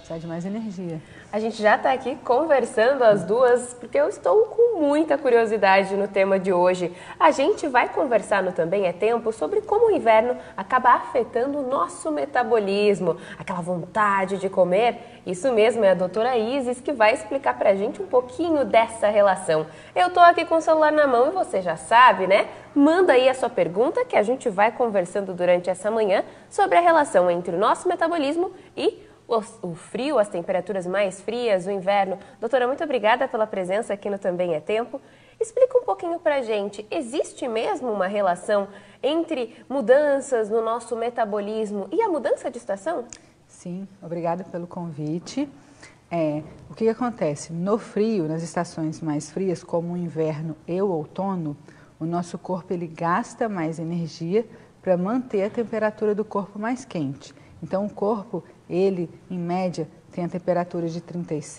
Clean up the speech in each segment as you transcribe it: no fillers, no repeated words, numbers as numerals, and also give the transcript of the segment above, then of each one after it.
Precisa de mais energia. A gente já está aqui conversando as duas, porque eu estou com muita curiosidade no tema de hoje. A gente vai conversar no Também é Tempo sobre como o inverno acaba afetando o nosso metabolismo, aquela vontade de comer. Isso mesmo, é a doutora Isis que vai explicar pra gente um pouquinho dessa relação. Eu tô aqui com o celular na mão e você já sabe, né? Manda aí a sua pergunta que a gente vai conversando durante essa manhã sobre a relação entre o nosso metabolismo e o frio, as temperaturas mais frias, o inverno. Doutora, muito obrigada pela presença aqui no Também é Tempo. Explica um pouquinho pra gente, existe mesmo uma relação entre mudanças no nosso metabolismo e a mudança de estação? Sim, obrigada pelo convite. O que acontece? No frio, nas estações mais frias, como o inverno e o outono, o nosso corpo ele gasta mais energia para manter a temperatura do corpo mais quente. Então, o corpo, ele, em média, tem a temperatura de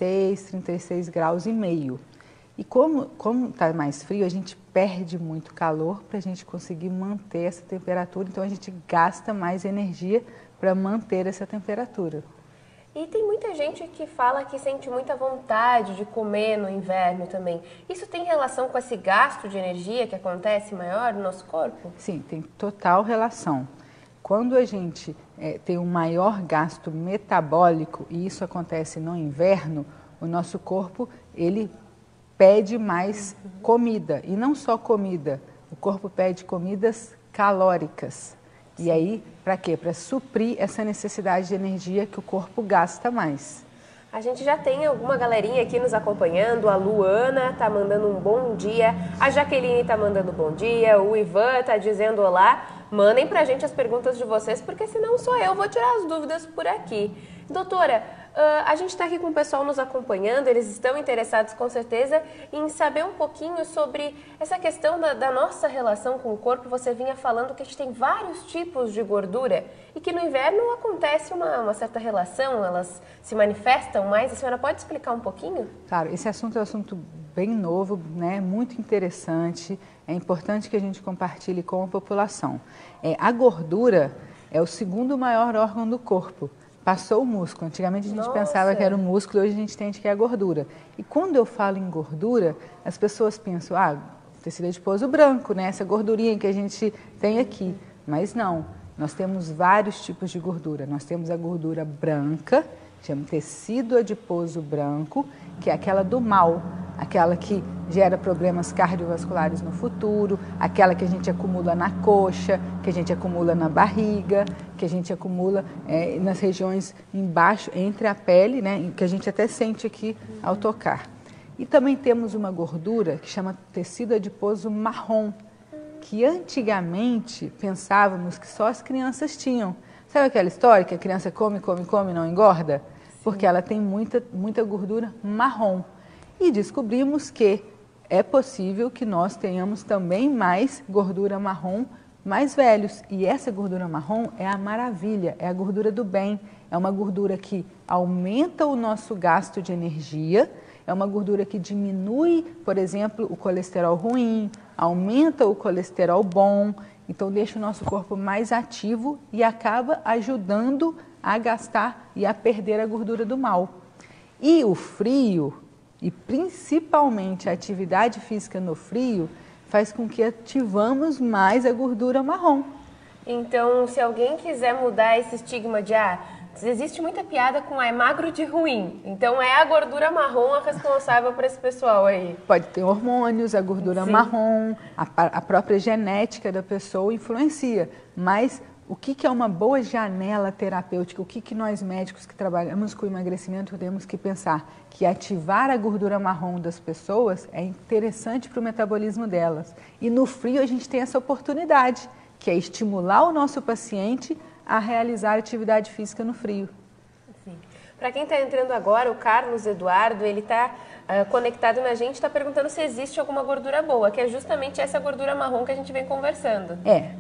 36 graus e meio. E como está mais frio, a gente perde muito calor para a gente conseguir manter essa temperatura. Então, a gente gasta mais energia para manter essa temperatura. E tem muita gente que fala que sente muita vontade de comer no inverno também. Isso tem relação com esse gasto de energia que acontece maior no nosso corpo? Sim, tem total relação. Quando a gente tem um maior gasto metabólico, e isso acontece no inverno, o nosso corpo ele pede mais comida. E não só comida, o corpo pede comidas calóricas. Sim. E aí, para quê? Para suprir essa necessidade de energia que o corpo gasta mais. A gente já tem alguma galerinha aqui nos acompanhando, a Luana tá mandando um bom dia, a Jaqueline tá mandando bom dia, o Ivan tá dizendo olá. Mandem pra gente as perguntas de vocês, porque senão só eu vou tirar as dúvidas por aqui. Doutora, a gente está aqui com o pessoal nos acompanhando, eles estão interessados com certeza em saber um pouquinho sobre essa questão da nossa relação com o corpo. Você vinha falando que a gente tem vários tipos de gordura e que no inverno acontece uma certa relação, elas se manifestam mais. A senhora pode explicar um pouquinho? Claro, esse assunto é um assunto bem novo, né? Muito interessante. É importante que a gente compartilhe com a população. A gordura é o segundo maior órgão do corpo. Passou o músculo. Antigamente a gente pensava que era o músculo, hoje a gente entende que é a gordura. E quando eu falo em gordura, as pessoas pensam, tecido adiposo branco, né? Essa gordurinha que a gente tem aqui. Mas não, nós temos vários tipos de gordura. Nós temos a gordura branca, chama tecido adiposo branco, que é aquela do mal, aquela que gera problemas cardiovasculares no futuro, aquela que a gente acumula na coxa, que a gente acumula na barriga, que a gente acumula nas regiões embaixo, entre a pele, né, que a gente até sente aqui ao tocar. E também temos uma gordura que chama tecido adiposo marrom, que antigamente pensávamos que só as crianças tinham. Sabe aquela história que a criança come, come, come e não engorda? Porque ela tem muita gordura marrom. E descobrimos que é possível que nós tenhamos também mais gordura marrom mais velhos. E essa gordura marrom é a maravilha, é a gordura do bem. É uma gordura que aumenta o nosso gasto de energia, é uma gordura que diminui, por exemplo, o colesterol ruim, aumenta o colesterol bom, então deixa o nosso corpo mais ativo e acaba ajudando a gastar e a perder a gordura do mal. E o frio, e principalmente a atividade física no frio, faz com que ativamos mais a gordura marrom. Então, se alguém quiser mudar esse estigma de existe muita piada com é magro de ruim, então é a gordura marrom a responsável por esse pessoal aí. Pode ter hormônios, a gordura marrom, a própria genética da pessoa influencia, mas o que é uma boa janela terapêutica? O que nós médicos que trabalhamos com emagrecimento temos que pensar? Que ativar a gordura marrom das pessoas é interessante para o metabolismo delas. E no frio a gente tem essa oportunidade, que é estimular o nosso paciente a realizar atividade física no frio. Para quem está entrando agora, o Carlos Eduardo, ele está conectado na gente, está perguntando se existe alguma gordura boa, que é justamente essa gordura marrom que a gente vem conversando.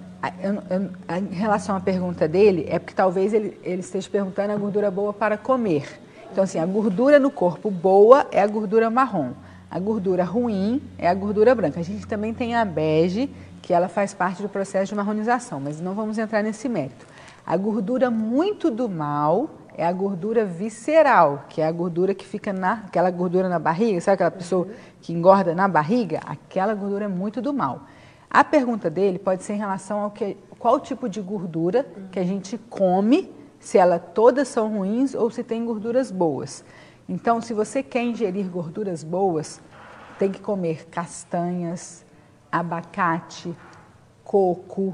Em relação à pergunta dele, é porque talvez ele esteja perguntando a gordura boa para comer. Então, assim, a gordura no corpo boa é a gordura marrom. A gordura ruim é a gordura branca. A gente também tem a bege, que ela faz parte do processo de marronização, mas não vamos entrar nesse mérito. A gordura muito do mal é a gordura visceral, que é a gordura que fica aquela gordura na barriga, sabe aquela pessoa que engorda na barriga? Aquela gordura é muito do mal. A pergunta dele pode ser em relação ao qual tipo de gordura que a gente come, se elas todas são ruins ou se tem gorduras boas. Então, se você quer ingerir gorduras boas, tem que comer castanhas, abacate, coco,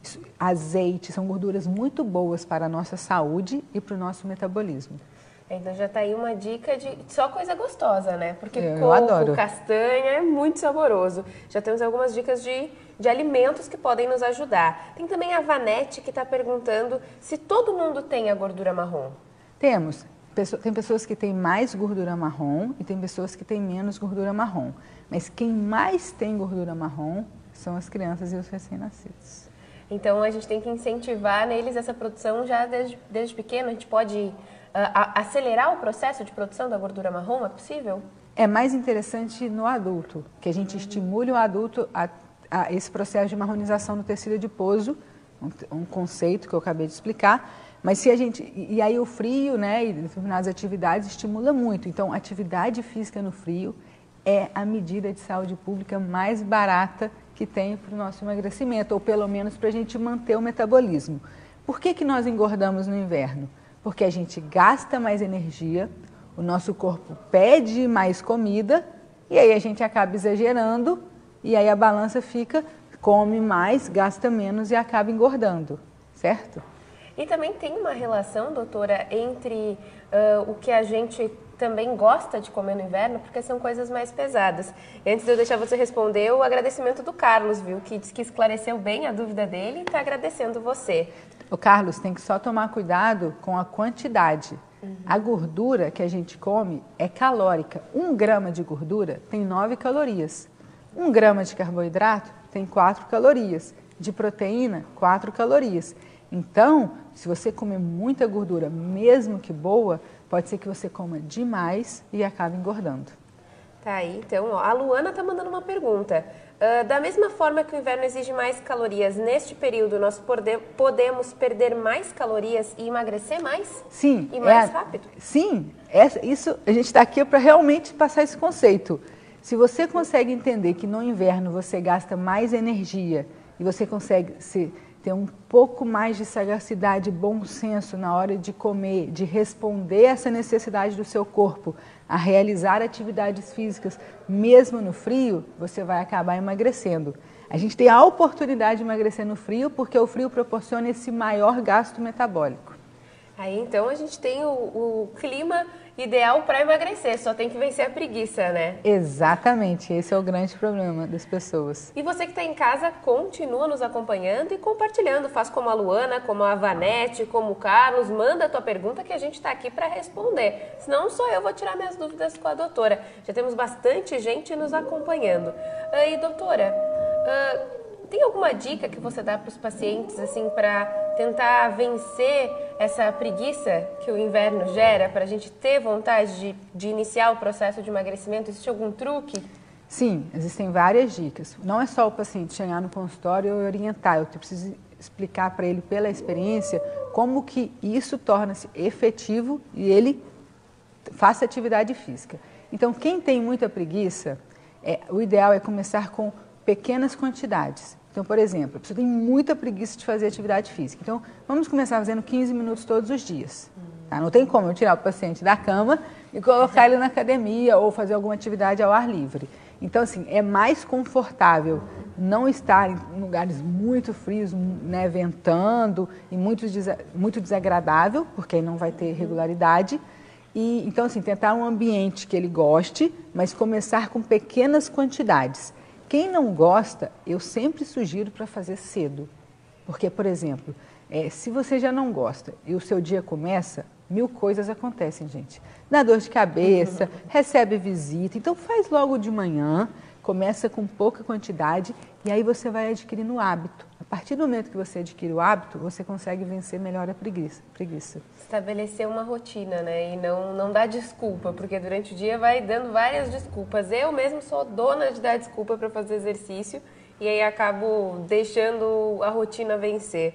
azeite, são gorduras muito boas para a nossa saúde e para o nosso metabolismo. Então já está aí uma dica de só coisa gostosa, né? Porque eu adoro. Castanha é muito saboroso. Já temos algumas dicas de alimentos que podem nos ajudar. Tem também a Vanete que está perguntando se todo mundo tem a gordura marrom. Temos. Tem pessoas que têm mais gordura marrom e tem pessoas que têm menos gordura marrom. Mas quem mais tem gordura marrom são as crianças e os recém-nascidos. Então a gente tem que incentivar neles essa produção já desde pequeno. A gente pode acelerar o processo de produção da gordura marrom, é possível? É mais interessante no adulto, que a gente estimule o adulto a esse processo de marronização do tecido adiposo, um conceito que eu acabei de explicar. Mas se a gente, e aí o frio, né, e determinadas atividades estimula muito. Então, atividade física no frio é a medida de saúde pública mais barata que tem para o nosso emagrecimento, ou pelo menos para a gente manter o metabolismo. Por que nós engordamos no inverno? Porque a gente gasta mais energia, o nosso corpo pede mais comida, e aí a gente acaba exagerando, e aí a balança fica, come mais, gasta menos e acaba engordando, certo? E também tem uma relação, doutora, entre o que a gente também gosta de comer no inverno, porque são coisas mais pesadas. E antes de eu deixar você responder, o agradecimento do Carlos, viu? Que disse que esclareceu bem a dúvida dele e está agradecendo você. O Carlos, tem que só tomar cuidado com a quantidade. A gordura que a gente come é calórica. 1 grama de gordura tem 9 calorias. 1 grama de carboidrato tem 4 calorias. De proteína, 4 calorias. Então, se você comer muita gordura, mesmo que boa, pode ser que você coma demais e acabe engordando. Tá aí, então, ó, a Luana tá mandando uma pergunta. Da mesma forma que o inverno exige mais calorias, neste período nós podemos perder mais calorias e emagrecer mais? Sim. E mais rápido? Sim, isso, a gente está aqui para realmente passar esse conceito. Se você consegue entender que no inverno você gasta mais energia e você consegue ter um pouco mais de sagacidade e bom senso na hora de comer, de responder essa necessidade do seu corpo, a realizar atividades físicas, mesmo no frio, você vai acabar emagrecendo. A gente tem a oportunidade de emagrecer no frio porque o frio proporciona esse maior gasto metabólico. Aí então a gente tem o clima ideal para emagrecer, só tem que vencer a preguiça, né? Exatamente, esse é o grande problema das pessoas. E você que está em casa, continua nos acompanhando e compartilhando. Faz como a Luana, como a Vanete, como o Carlos, manda a tua pergunta que a gente está aqui para responder. Senão só eu vou tirar minhas dúvidas com a doutora. Já temos bastante gente nos acompanhando. E doutora, tem alguma dica que você dá para os pacientes assim para tentar vencer essa preguiça que o inverno gera, para a gente ter vontade de iniciar o processo de emagrecimento? Existe algum truque? Sim, existem várias dicas. Não é só o paciente chegar no consultório e orientar, eu preciso explicar para ele pela experiência como que isso torna-se efetivo e ele faça atividade física. Então, quem tem muita preguiça, o ideal é começar com pequenas quantidades. Então, por exemplo, a pessoa tem muita preguiça de fazer atividade física. Então, vamos começar fazendo 15 minutos todos os dias. Tá? Não tem como eu tirar o paciente da cama e colocar ele na academia ou fazer alguma atividade ao ar livre. Então, assim, é mais confortável não estar em lugares muito frios, né, ventando e muito desagradável, porque aí não vai ter regularidade. E, então, assim, tentar um ambiente que ele goste, mas começar com pequenas quantidades. Quem não gosta, eu sempre sugiro para fazer cedo. Porque, por exemplo, se você já não gosta e o seu dia começa, 1000 coisas acontecem, gente. Dá dor de cabeça, recebe visita. Então, faz logo de manhã, começa com pouca quantidade e aí você vai adquirindo o hábito. A partir do momento que você adquire o hábito, você consegue vencer melhor a preguiça. Estabelecer uma rotina, né? E não dar desculpa, porque durante o dia vai dando várias desculpas. Eu mesmo sou dona de dar desculpa para fazer exercício e aí acabo deixando a rotina vencer.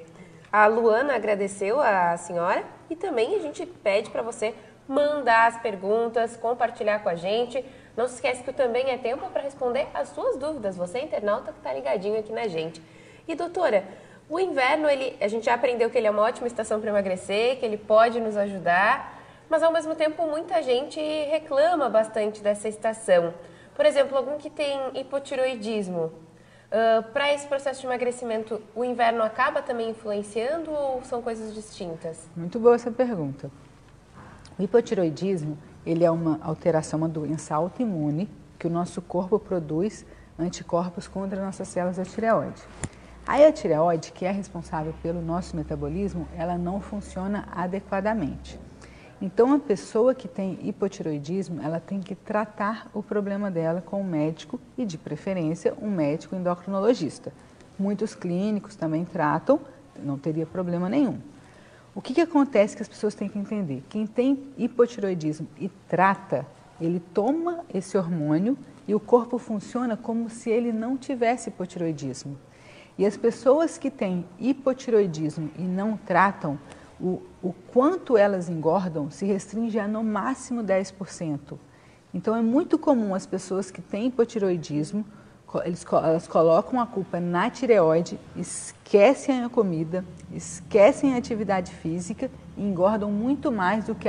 A Luana agradeceu a senhora e também a gente pede para você mandar as perguntas, compartilhar com a gente. Não se esquece que também é tempo para responder as suas dúvidas. Você, internauta, que está ligadinho aqui na gente. E, doutora, o inverno, a gente já aprendeu que ele é uma ótima estação para emagrecer, que ele pode nos ajudar, mas, ao mesmo tempo, muita gente reclama bastante dessa estação. Por exemplo, algum que tem hipotiroidismo. Para esse processo de emagrecimento, o inverno acaba também influenciando ou são coisas distintas? Muito boa essa pergunta. O hipotiroidismo, ele é uma alteração, uma doença autoimune que o nosso corpo produz anticorpos contra nossas células da tireoide. Aí a tireoide, que é responsável pelo nosso metabolismo, ela não funciona adequadamente. Então, a pessoa que tem hipotiroidismo, ela tem que tratar o problema dela com um médico e, de preferência, um médico endocrinologista. Muitos clínicos também tratam, não teria problema nenhum. O que acontece que as pessoas têm que entender? Quem tem hipotiroidismo e trata, ele toma esse hormônio e o corpo funciona como se ele não tivesse hipotiroidismo. E as pessoas que têm hipotiroidismo e não tratam, o quanto elas engordam se restringe a no máximo 10%. Então é muito comum as pessoas que têm hipotiroidismo, elas colocam a culpa na tireoide, esquecem a comida, esquecem a atividade física e engordam muito mais do que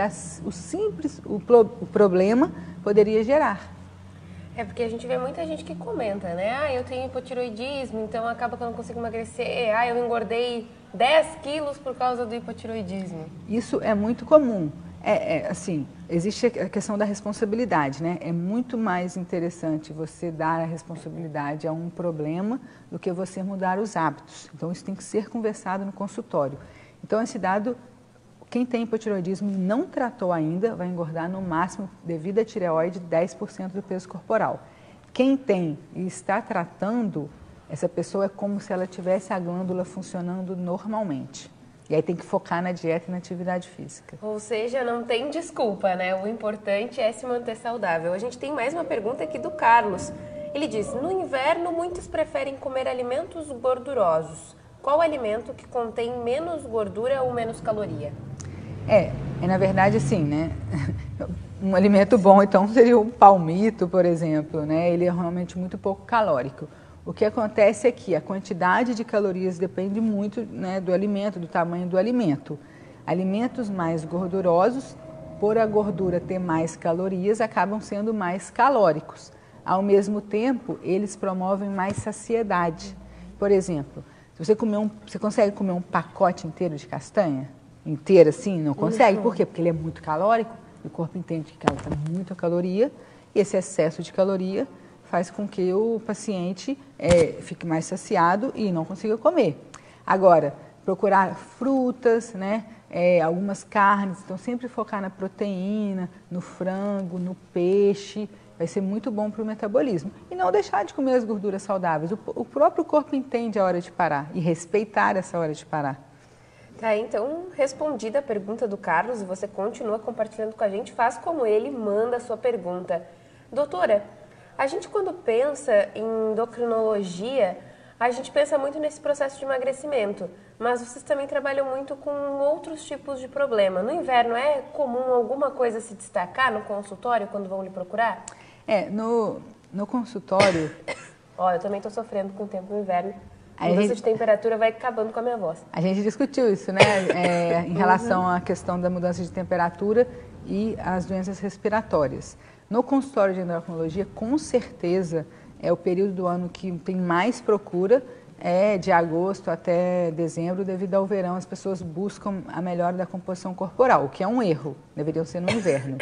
o problema poderia gerar. É porque a gente vê muita gente que comenta, né? Eu tenho hipotiroidismo, então acaba que eu não consigo emagrecer. Eu engordei 10 quilos por causa do hipotiroidismo. Isso é muito comum. Assim, existe a questão da responsabilidade, né? É muito mais interessante você dar a responsabilidade a um problema do que você mudar os hábitos. Então, isso tem que ser conversado no consultório. Então, esse dado, quem tem hipotiroidismo e não tratou ainda, vai engordar no máximo, devido à tireoide, 10% do peso corporal. Quem tem e está tratando, essa pessoa é como se ela tivesse a glândula funcionando normalmente. E aí tem que focar na dieta e na atividade física. Ou seja, não tem desculpa, né? O importante é se manter saudável. A gente tem mais uma pergunta aqui do Carlos. Ele diz, no inverno muitos preferem comer alimentos gordurosos. Qual alimento que contém menos gordura ou menos caloria? Na verdade, assim, né? Um alimento bom, então, seria o palmito, por exemplo, né? Ele é realmente muito pouco calórico. O que acontece é que a quantidade de calorias depende muito, né, do alimento, do tamanho do alimento. Alimentos mais gordurosos, por a gordura ter mais calorias, acabam sendo mais calóricos. Ao mesmo tempo, eles promovem mais saciedade. Por exemplo, se você consegue comer um pacote inteiro de castanha? Inteira assim? Não consegue. Por quê? Porque ele é muito calórico, e o corpo entende que ela tem muita caloria, e esse excesso de caloria faz com que o paciente fique mais saciado e não consiga comer. Agora, procurar frutas, né, algumas carnes, então sempre focar na proteína, no frango, no peixe, vai ser muito bom para o metabolismo. E não deixar de comer as gorduras saudáveis. O próprio corpo entende a hora de parar e respeitar essa hora de parar. Tá, então, respondida a pergunta do Carlos, e você continua compartilhando com a gente, faz como ele, manda a sua pergunta. Doutora, a gente quando pensa em endocrinologia, a gente pensa muito nesse processo de emagrecimento, mas vocês também trabalham muito com outros tipos de problema. No inverno é comum alguma coisa se destacar no consultório quando vão lhe procurar? No consultório... Eu também estou sofrendo com o tempo no inverno. A mudança de temperatura vai acabando com a minha voz. A gente discutiu isso, né? Em relação à questão da mudança de temperatura e as doenças respiratórias. No consultório de endocrinologia, com certeza, é o período do ano que tem mais procura, de agosto até dezembro, devido ao verão, as pessoas buscam a melhora da composição corporal, o que é um erro, deveriam ser no inverno.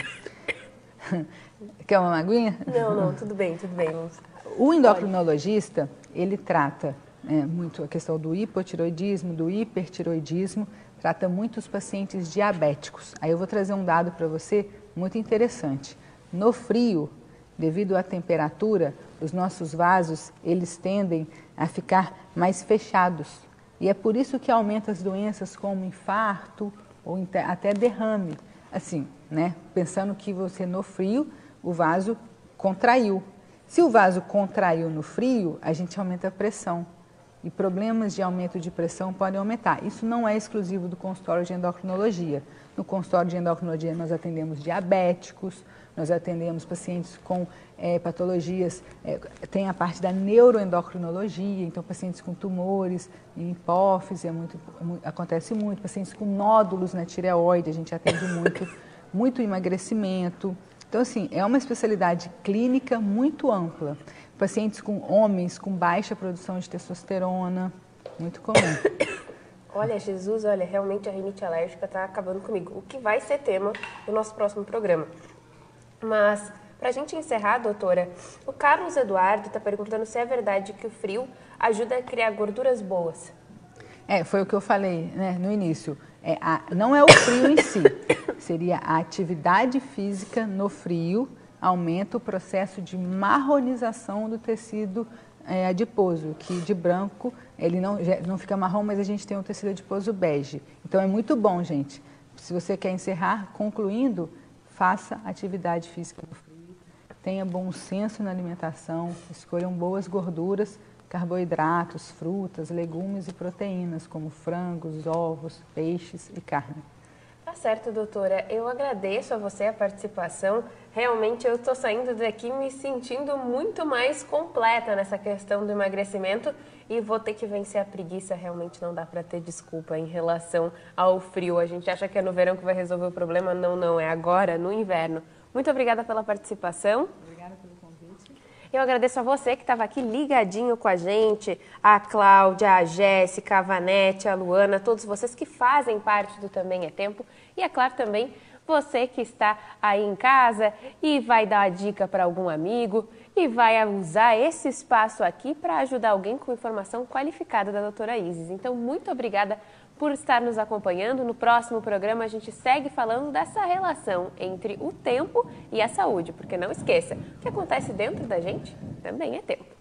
Quer uma aguinha? Não, tudo bem. Vamos. O endocrinologista, ele trata muito a questão do hipotiroidismo, do hipertiroidismo, trata muito os pacientes diabéticos. Aí eu vou trazer um dado para você muito interessante. No frio, devido à temperatura, os nossos vasos, eles tendem a ficar mais fechados. E é por isso que aumenta as doenças como infarto ou até derrame. Assim, né? Pensando que você no frio, o vaso contraiu. Se o vaso contraiu no frio, a gente aumenta a pressão. e problemas de aumento de pressão podem aumentar. Isso não é exclusivo do consultório de endocrinologia. No consultório de endocrinologia nós atendemos diabéticos, nós atendemos pacientes com patologias, tem a parte da neuroendocrinologia, então pacientes com tumores, em hipófise, acontece muito, pacientes com nódulos na tireoide, a gente atende muito emagrecimento. Então, assim, é uma especialidade clínica muito ampla. Pacientes com homens com baixa produção de testosterona, muito comum. Olha, Jesus, olha, realmente a rinite alérgica está acabando comigo, o que vai ser tema do nosso próximo programa. Mas, para a gente encerrar, doutora, o Carlos Eduardo está perguntando se é verdade que o frio ajuda a criar gorduras boas. Foi o que eu falei, né, no início. Não é o frio em si, seria a atividade física no frio, aumenta o processo de marronização do tecido adiposo, que de branco ele não fica marrom, mas a gente tem um tecido adiposo bege. Então é muito bom, gente. Se você quer encerrar, concluindo, faça atividade física no frio, tenha bom senso na alimentação, escolham boas gorduras, carboidratos, frutas, legumes e proteínas, como frangos, ovos, peixes e carne. Tá certo, doutora. Eu agradeço a você a participação. Realmente eu estou saindo daqui me sentindo muito mais completa nessa questão do emagrecimento e vou ter que vencer a preguiça. Realmente não dá para ter desculpa em relação ao frio. A gente acha que é no verão que vai resolver o problema. Não, é agora, no inverno. Muito obrigada pela participação. Obrigada pelo convite. Eu agradeço a você que estava aqui ligadinho com a gente, a Cláudia, a Jéssica, a Vanete, a Luana, todos vocês que fazem parte do Também é Tempo. E é claro também você que está aí em casa e vai dar a dica para algum amigo e vai usar esse espaço aqui para ajudar alguém com informação qualificada da doutora Isis. Então, muito obrigada por estar nos acompanhando. No próximo programa a gente segue falando dessa relação entre o tempo e a saúde, porque não esqueça, o que acontece dentro da gente também é tempo.